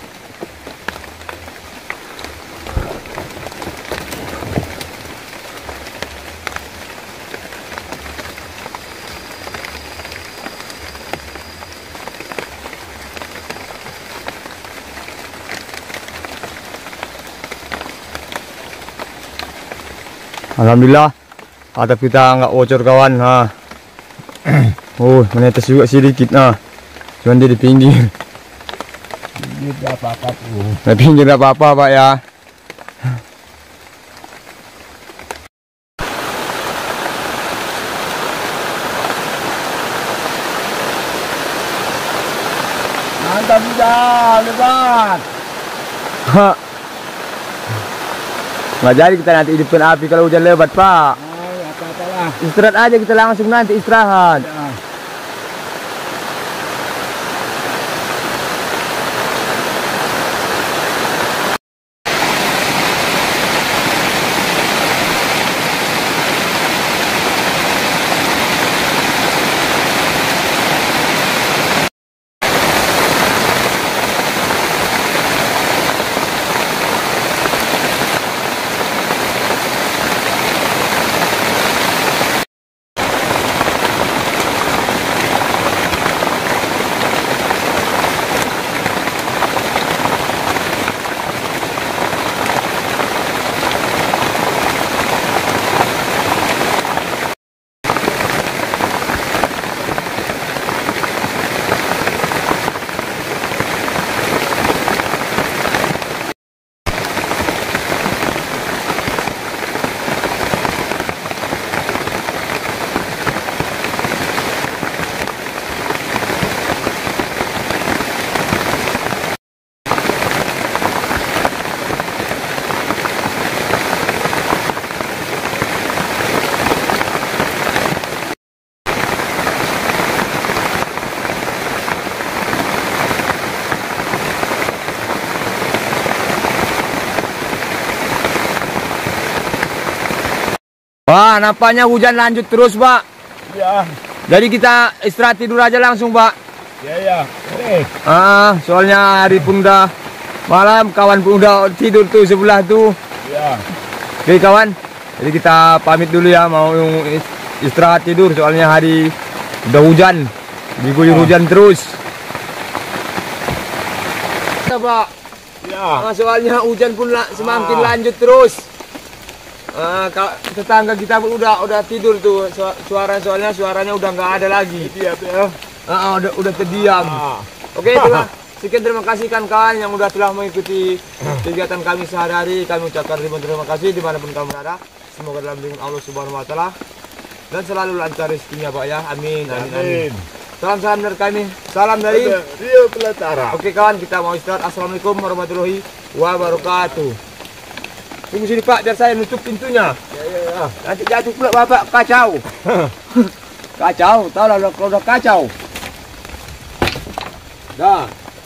Alhamdulillah atap kita nggak bocor kawan. Nah. Oh, menetes juga sedikit. Nah, cuman dia di pinggir. Ini tidak apa-apa tuh. Di pinggir nggak apa-apa Pak ya. Mantap sudah, lebat. Nggak jadi kita nanti hidupkan api kalau hujan lebat, Pak. Ay, apa-apalah. Istirahat aja kita langsung nanti istirahat. Ya. Wah, nampaknya hujan lanjut terus, Pak. Ya, Jadi kita istirahat tidur aja langsung, Pak. ya, ya. Oke. Ah, soalnya hari pun udah malam, kawan pun udah tidur tuh sebelah tuh. Ya. Oke, kawan. Jadi kita pamit dulu ya, mau is- istirahat tidur soalnya hari udah hujan. Diguyur hujan terus. Ya, Pak. Ya. Ah, soalnya hujan pun la- semakin Ah. lanjut terus. Ah, ka- tetangga kita pun udah udah tidur tuh. Su- Suara soalnya suaranya udah nggak ada lagi. Iya, ya. Ah, udah udah terdiam. Ah. Oke, itulah. Sekian terima kasih kan kawan yang udah telah mengikuti kegiatan kami sehari-hari. Kami ucapkan ribuan terima kasih dimanapun kamu berada. Semoga dalam lindungan Allah Subhanahu Wa Taala dan selalu lancar rezekinya, Pak ya. Amin, amin, amin. Amin. Salam-salam dari kami. Salam dari. Ada Rio Pelatara. Oke kawan, kita mau istirahat. Assalamualaikum warahmatullahi wabarakatuh. Tunggu sini Pak, biar saya nutup pintunya. Ya, ya, ya. Nanti jatuh pula Bapak, kacau. Kacau, tahu lah kalau udah kacau. Dah.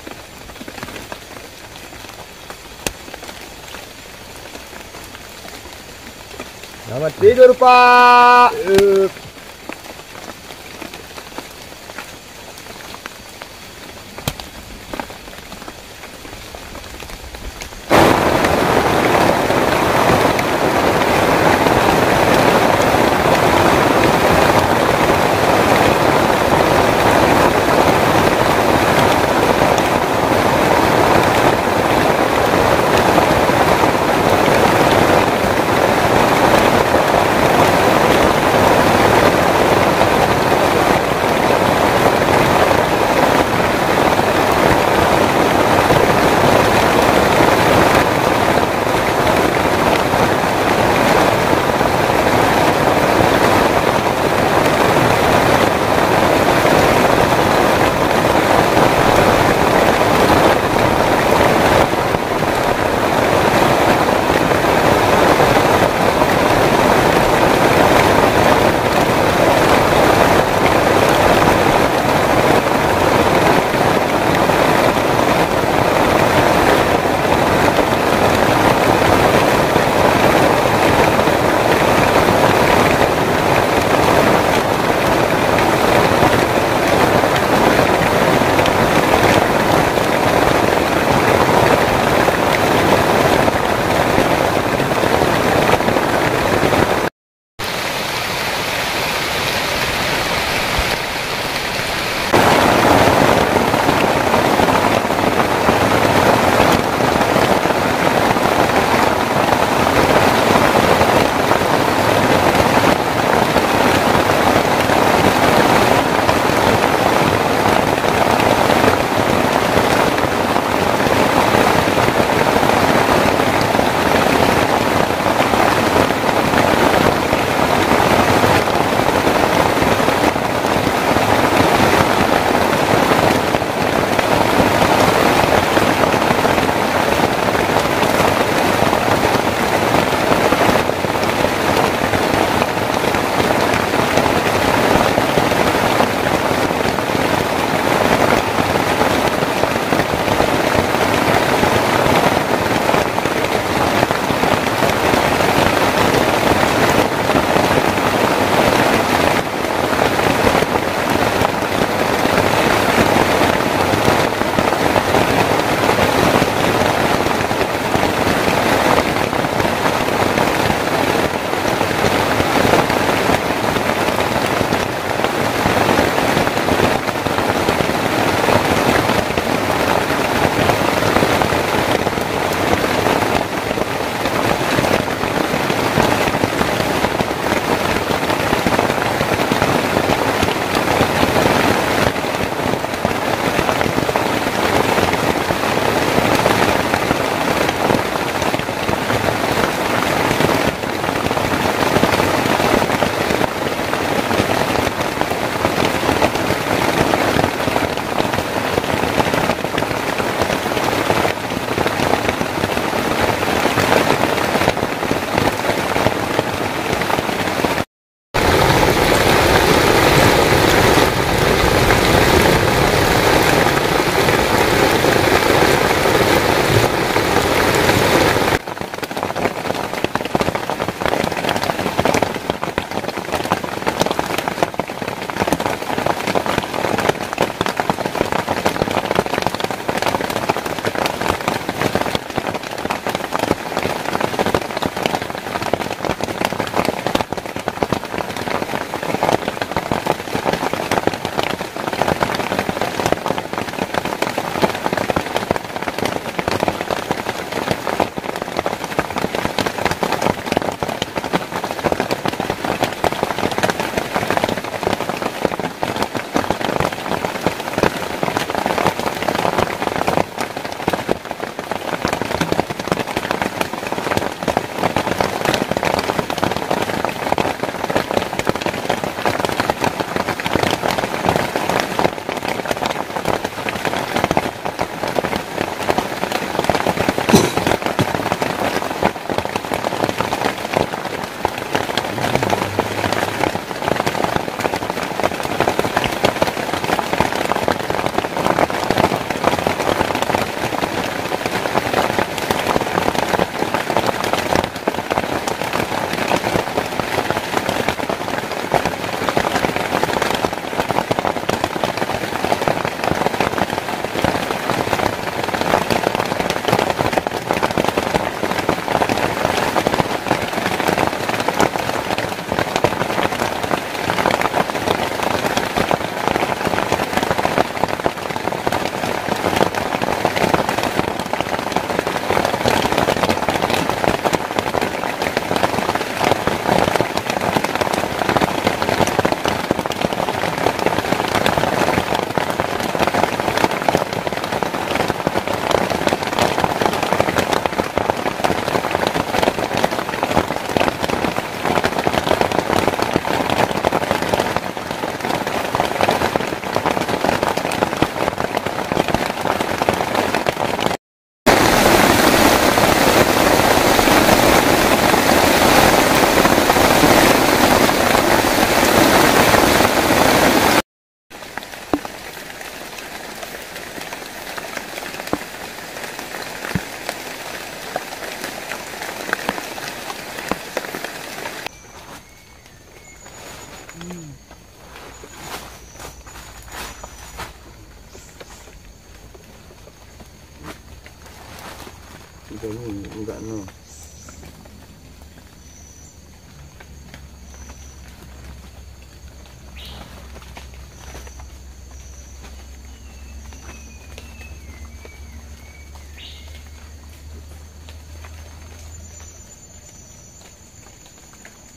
Selamat tidur Pak. Eh,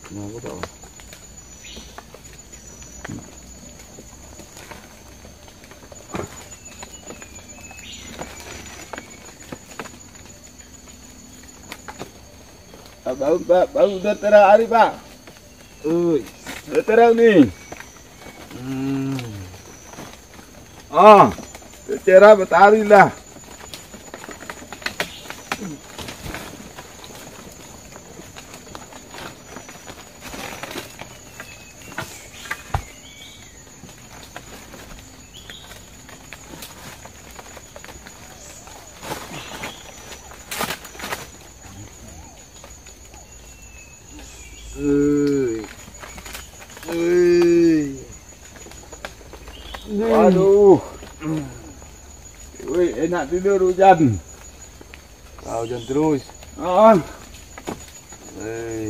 Nah, aku tahu. Baru, baru udah terang hari Pak. Uy, udah terang nih. Hmm. Oh, cerah matahari lah. Uy. Uy. Waduh. Wih, enak tidur hujan. Ah, hujan terus. Oh. Wih.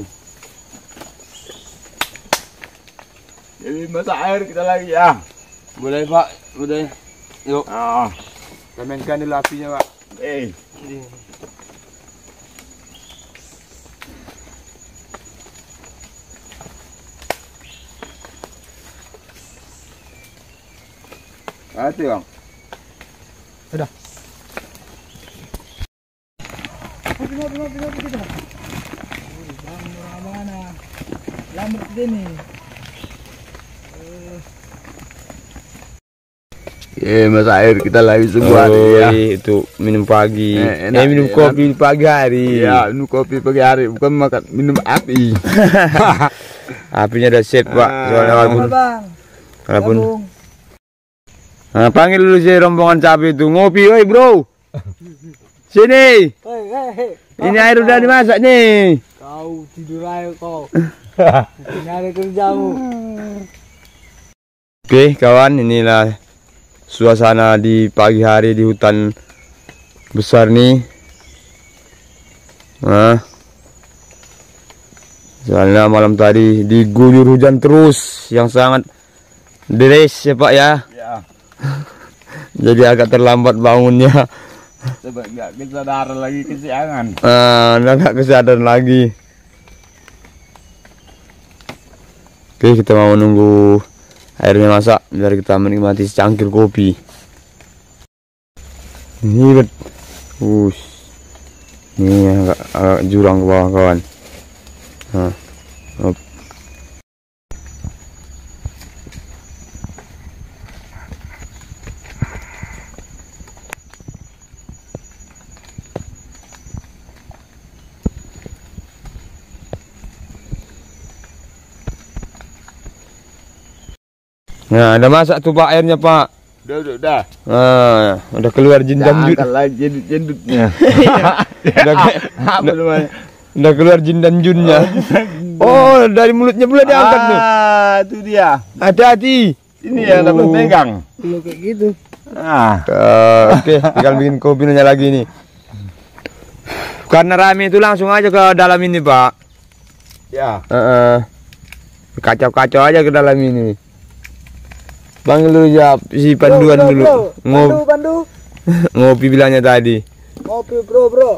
Jadi masak air kita lagi ya. Boleh Pak, boleh. Yuk, Oh. kita mainkan dulu apinya Pak. Eh. Hati bang. Sudah. Ngopi, ngopi, ngopi, ngopi kita. Wih, bang, orang mana? Lambat gini. Ya, masak air kita lagi semua hari ya. Itu minum pagi. Eh, Eh, enak, minum enak. kopi pagi hari. Ya, minum kopi pagi hari, bukan makan minum api. Apinya udah set Pak. Ah. Soalnya walaupun, Bang. walaupun. Gabung. Nah, panggil dulu si rombongan cabai itu ngopi, woi bro. Sini. Hei, hei, hei. Ini air udah dimasak nih. Kau tidur aja kau. Ini ada kerjamu. Oke kawan, inilah suasana di pagi hari di hutan besar nih. Nah, soalnya malam tadi diguyur hujan terus yang sangat deras ya Pak ya. Ya, Jadi agak terlambat bangunnya. coba nggak kesadaran lagi kesiangan. Ah, udah nggak kesadaran lagi. Oke, kita mau nunggu airnya masak biar kita menikmati secangkir kopi. Ini bet, us, ini agak, agak jurang ke bawah kawan. Nah, op. Nah, udah masak tuh Pak airnya Pak. Udah, udah, udah. Nah, udah keluar jin dan jun. Jangan lagi jendut-jendutnya. Udah, ke- Apa namanya? udah keluar jin dan junnya. Oh, dari mulutnya pula diangkat tuh. Ah, itu dia. Hati-hati. Ini yang dapat Oh. pegang. Kalau kayak gitu. Ah, Eh, Oke, tinggal bikin kopinya lagi nih. Karena rame itu langsung aja ke dalam ini Pak. ya. Heeh. Kacau-kacau aja ke dalam ini. Panggil dulu ya si panduan Bro, bro, dulu. bro. Ngop, Pandu, pandu. ngopi bilangnya tadi. Ngopi bro, bro.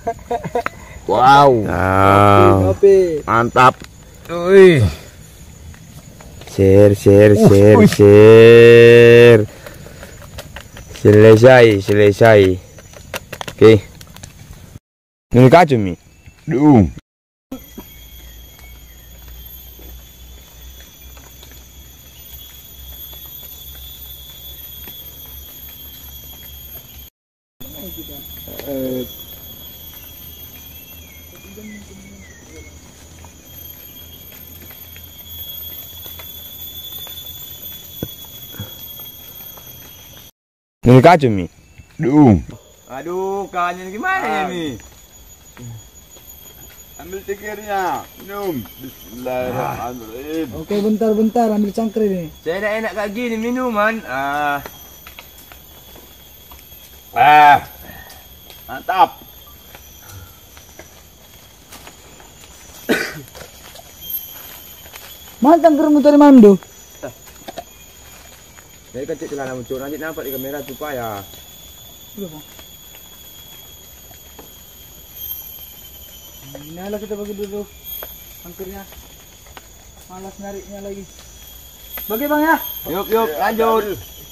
Wow, Ah, Ngopi. mantap. Wih. Share, share, share, share. Selesai, selesai. Oke. Ini kacau mi. Duh. Ini kacau mi. Duh. Aduh, kawannya gimana ya mi? Ambil cekirnya, minum. Bismillahirrahmanirrahim. Oke, bentar, bentar. Ambil cangkir ini. Saya enak-enak kayak gini minuman. Ah, Ah, mantap. Mana cangkirmu tadi Mandu? jadi kecil celana muncul nanti nampak di kamera tuh Pak ya. Belum, Bang. Ini lah kita bagi dulu cangkirnya. Malas nariknya lagi. Bagi bang ya. Yuk yuk lanjut.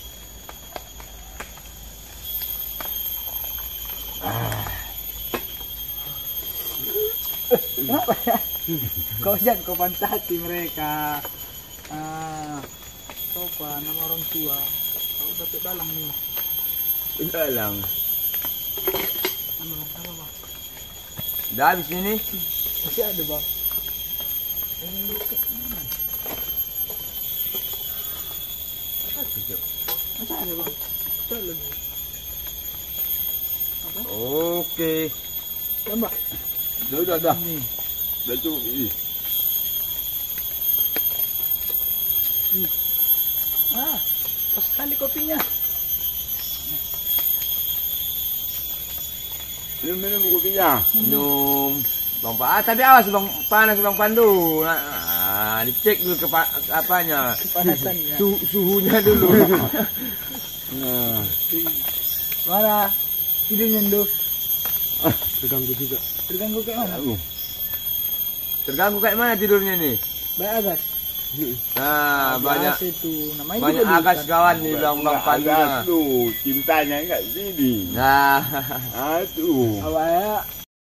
Kenapa ya? Kau jangan kau pantati mereka. Ah, sopan nama orang tua. Kau dapat dalang nih. Enggak lang. Ano, apa bang? Udah habis ini. Masih ada bang. Masih ada bang. Jalan. Oke. Tambah. Dah dah dah. Ini. Dah cukup ini. Ah, pas sekali kopinya. Minum minum kopinya. Minum. Bang Pak, ah, tapi awas Bang, panas Bang Pandu. Nah, dicek dulu ke apanya. Kepanasannya. Su suhunya dulu. Nah, Mana? Tidurnya Ndo. terganggu juga. Terganggu kayak mana? Aku. Terganggu kayak mana tidurnya nih? Baik agas. Nah, banyak Agas itu namanya banyak juga agas diikat. kawan nih Bang Bang Pandu. Agas tu, cintanya enggak sini. Nah, Aduh. Awalnya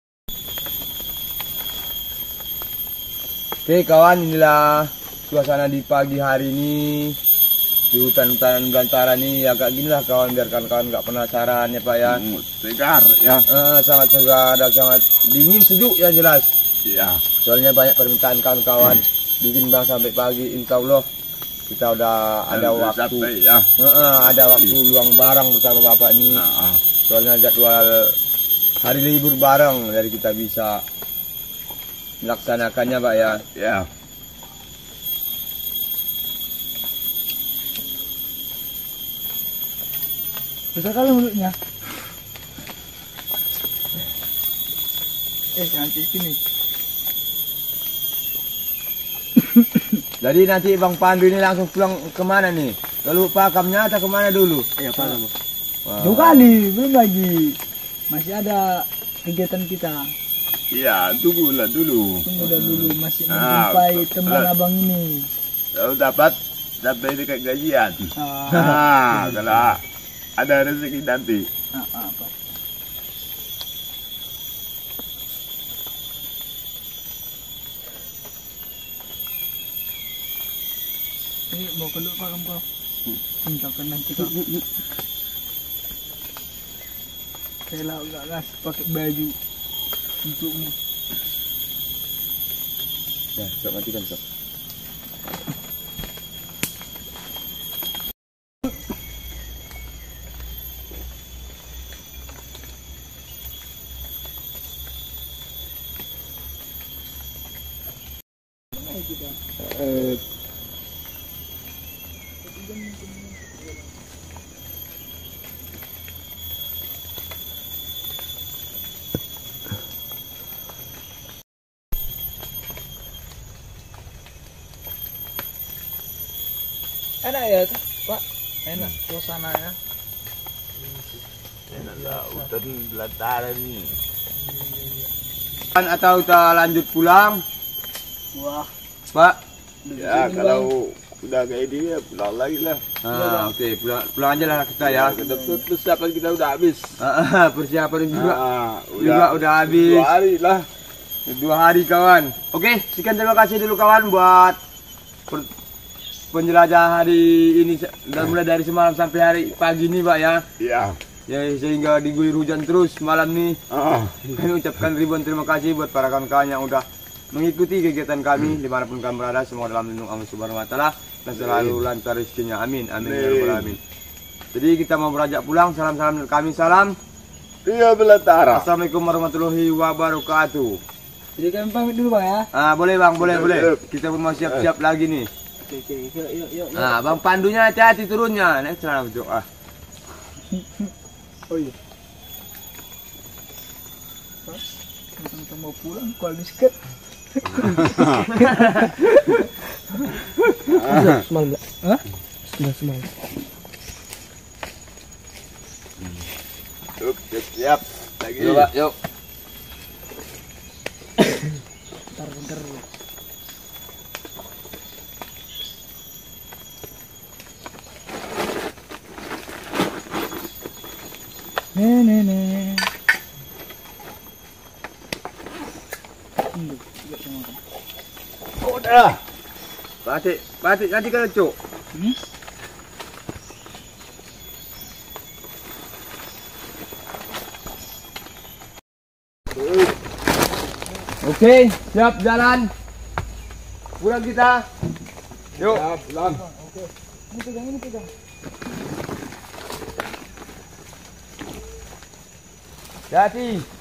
oke kawan, inilah suasana di pagi hari ini di hutan-hutan belantara nih. Agak gini lah kawan, biar kawan-kawan nggak penasaran ya Pak ya. Hmm, segar ya. Eh, sangat segar dan sangat dingin sejuk ya jelas. Iya. Soalnya banyak permintaan kawan-kawan bikin bang sampai pagi. Insya Allah kita udah ada Sudah waktu. sampai, ya. Eh, eh, ada waktu luang bareng bersama Bapak ini. Nah, Soalnya jadwal hari libur bareng dari kita bisa melaksanakannya Pak ya. ya. besar kali mulutnya. Eh, cantik ini. Jadi nanti Bang Pandu ini langsung pulang kemana nih? Kalau pakamnya atau kemana dulu? Iya, Pak. Wah. Jauh kali, belum lagi. Masih ada kegiatan kita. Iya, tunggulah dulu. Tunggu dah dulu, masih Ah, menjumpai betul. teman abang ini. Kalau dapat sampai dekat gajian. Ah, Ah, kalau ada rezeki nanti. ah, ah, Pak. Ini mau keluar Pak kamu kau. Tinggalkan nanti kau. Saya lah enggak gas pakai baju untukmu. Ya, sok matikan sok. Eh, Enak ya, Pak. Enak suasananya. Enaklah hutan belantara ni. atau kita lanjut pulang, Wah, Pak? Ya, kalau udah kayak ini ya pulang lagi lah. Ah, oke, pulang, pulang aja lah kita ya. Kita persiapan kita udah habis. Ah, persiapan juga Ah, juga udah habis. Dua hari lah. Dua hari kawan. Oke, sekian terima kasih dulu kawan buat per- penjelajah hari ini dan mulai dari semalam sampai hari pagi ini Pak ya. Iya. Ya sehingga diguyur hujan terus malam nih. Ah, Kami ucapkan ribuan terima kasih buat para kawan-kawan yang udah mengikuti kegiatan kami dimanapun kami berada. Semoga dalam lindung Allah Subhanahu Wa Taala dan selalu lancar rezekinya. Amin, amin, ya rabbal alamin. Jadi kita mau beranjak pulang. Salam-salam dari kami, salam. Ria Belantara. Assalamualaikum warahmatullahi wabarakatuh. jadi kami pamit dulu Bang ya. Ah, boleh bang, boleh, Siap, boleh. siap. Kita pun mau siap-siap lagi nih. Oke, oke, yuk, yuk, yuk. Nah, bang Pandunya hati-hati turunnya. Nek celana betul. Ah. Oh iya. Pas, kita mau pulang, kalau disket. Semalam enggak? Hah? Sudah semalam. Yuk, siap, siap. Lagi. Yuk, Pak, yuk. Bentar, bentar. Oh dah. Batik, batik nanti kan cuk. Hmm? Oke, siap jalan. Pulang kita. Yuk. Siap, pulang. Ini pegang, ini pegang. Hati.